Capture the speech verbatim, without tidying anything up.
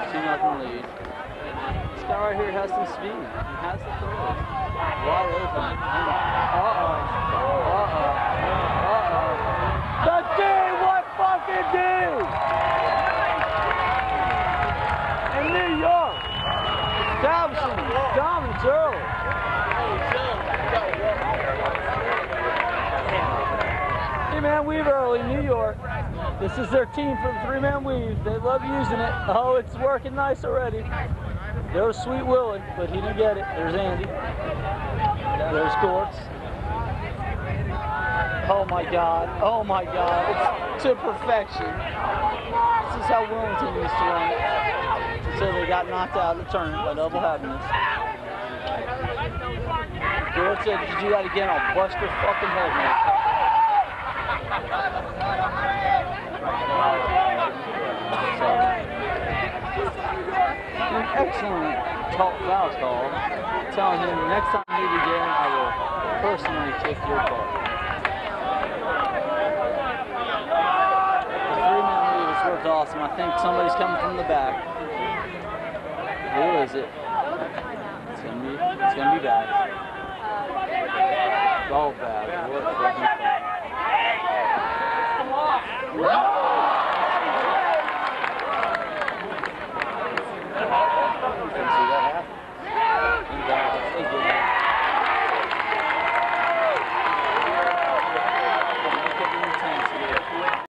two nothing lead. This guy right here has some speed. He has the throws. Wide open. Uh-oh. Uh-oh. Uh-oh. The D! What fucking D? In New York. Establishing dominance early. Three-man weave early, New York. This is their team for the three-man weave. They love using it. Oh, it's working nice already. There's Sweet Willie, but he didn't get it. There's Andy. There's Gortz. Oh my God. Oh my God. It's to perfection. This is how Wilmington used to run it. Until they got knocked out of the tournament by double happiness. Gortz said, if you do that again, I'll bust your fucking head, man. An excellent foul call, telling him next time you meet again, I will personally kick your butt. The three-man lead has worked awesome. I think somebody's coming from the back. Who is it? It's gonna be. It's gonna be bad. Oh, bad. What? What?